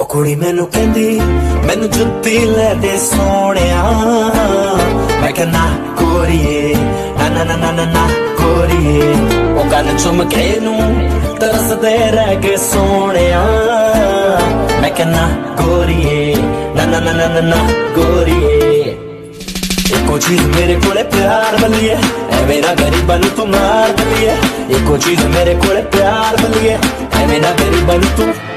कुड़ी मैनू कहंदी मैनू जुत्ती ले दे सोहणिया। मैं कहा ना गोरीए ना ना ना ना ना ना गोरीए। ओ गल चुम के नू तरसदे रह गए सोहणिया। मैं कहा ना गोरीए ना ना ना ना ना ना गोरीए। एको चीज मेरे कोले प्यार बलिए एवें ना गरीबां नू तू मार बलिए। एको चीज मेरे कोले प्यार बलिए एवें ना गरीबां नू तू